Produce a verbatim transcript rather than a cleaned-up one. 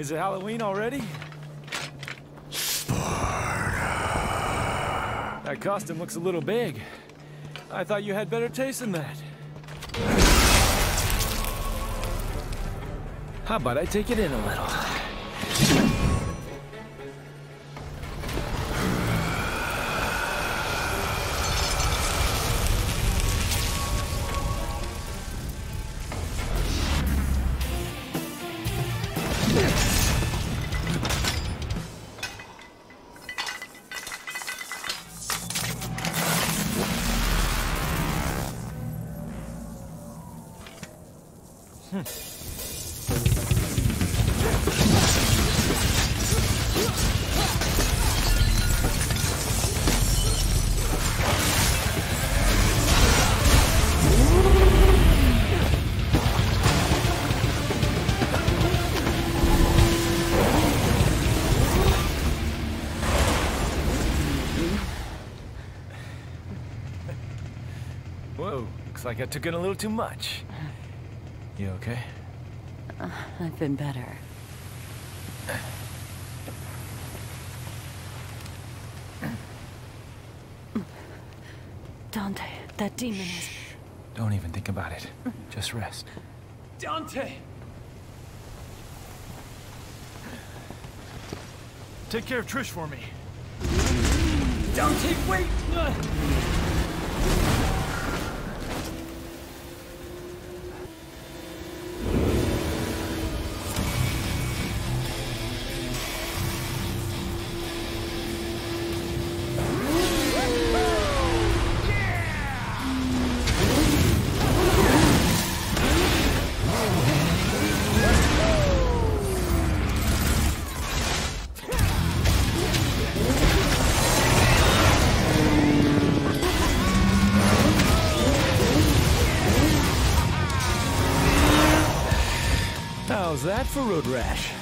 Is it Halloween already? That costume looks a little big. I thought you had better taste than that. How about I take it in a little? Hmm. Whoa, looks like I took in a little too much. You okay? Uh, I've been better. Dante, that demon is... Shh. Don't even think about it. Just rest. Dante! Take care of Trish for me. Dante, wait! Uh. How's that for road rash?